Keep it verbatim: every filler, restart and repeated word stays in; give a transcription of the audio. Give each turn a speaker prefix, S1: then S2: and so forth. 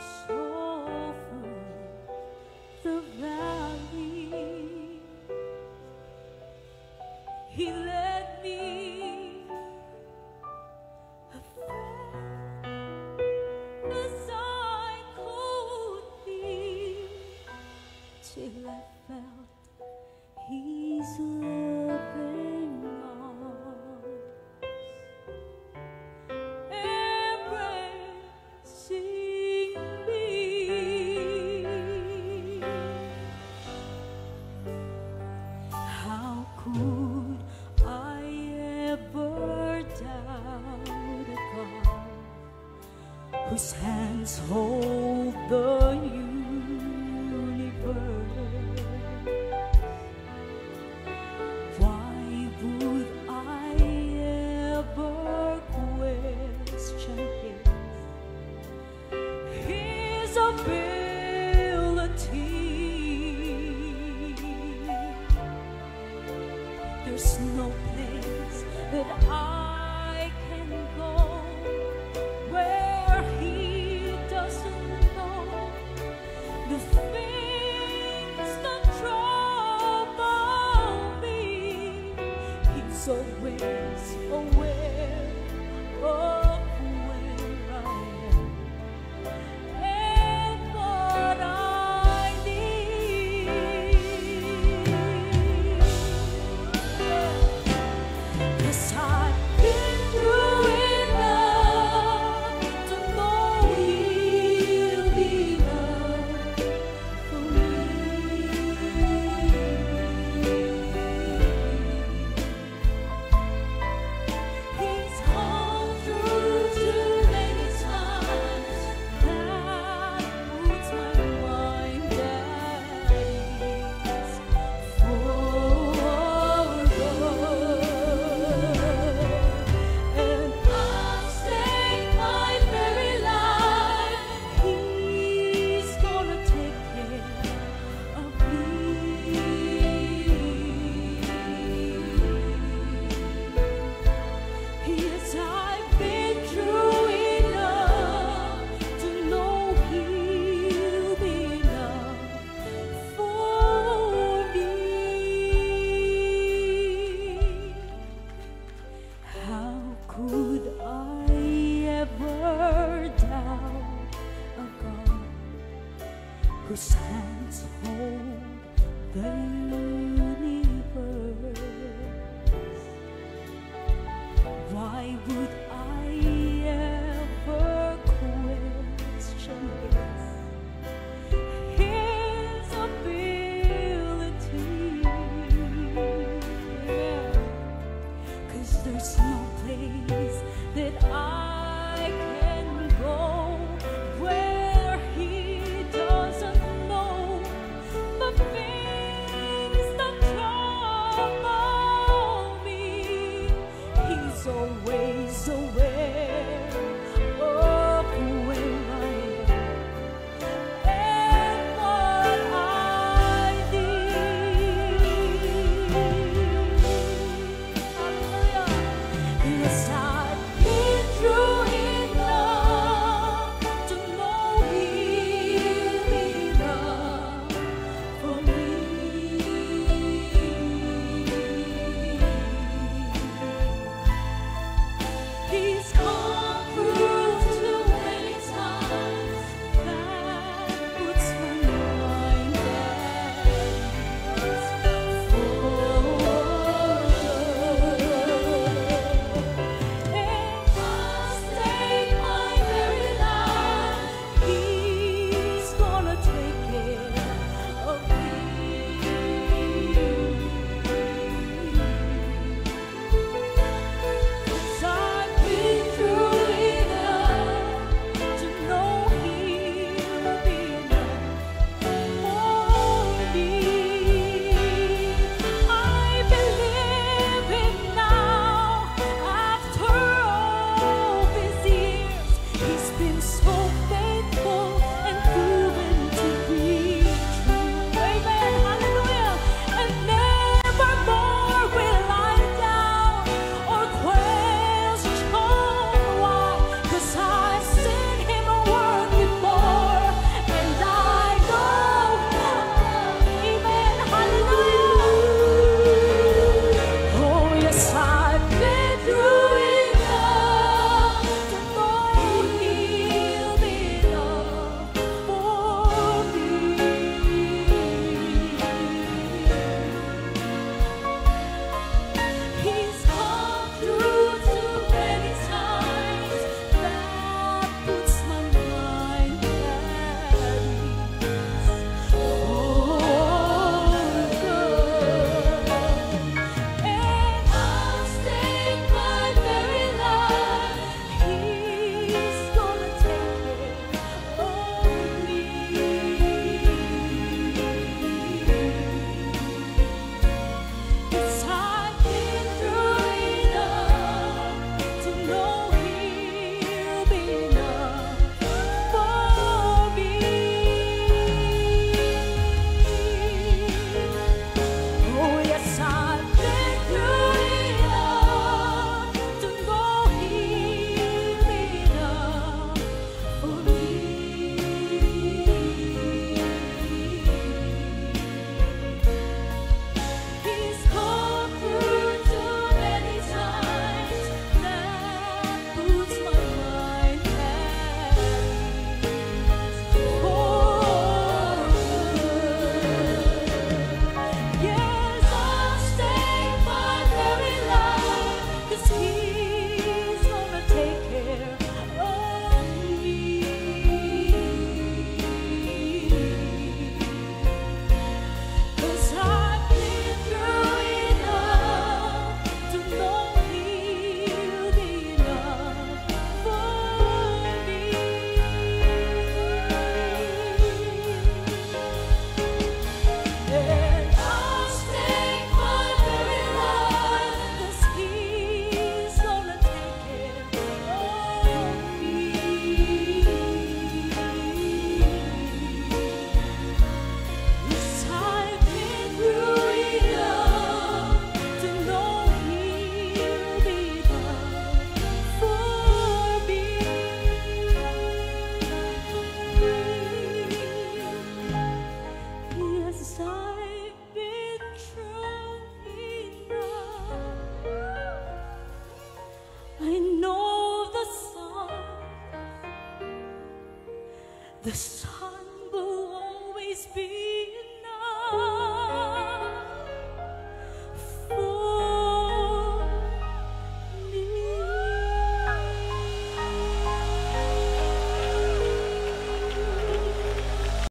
S1: so through the valley, He led me a friend as I could be, till I felt His loving arms embracing me. How could I ever doubt a God whose hands hold the universe? Why would I ever question His, His ability? There's no place that I can go where He doesn't know the things that trouble me. He's always aware of where I am and what I need. 'Cause I've been through enough to know He'll be enough for me. He's come through too many times. That puts my mind at ease for good. And I'll stake my very life He's gonna take care of me. Yes, I've been through enough to know He'll be enough for me. How could I ever doubt a God whose hands hold the universe? Why would I ever question His, His ability? Yeah. 'Cause there's no place that I can go where He doesn't know the things that trouble me. He's always aware of where I am and what I need. Hallelujah. Yes, I've been through enough to know He'll be enough for me. He's come through too many times. That puts my mind at ease for good. the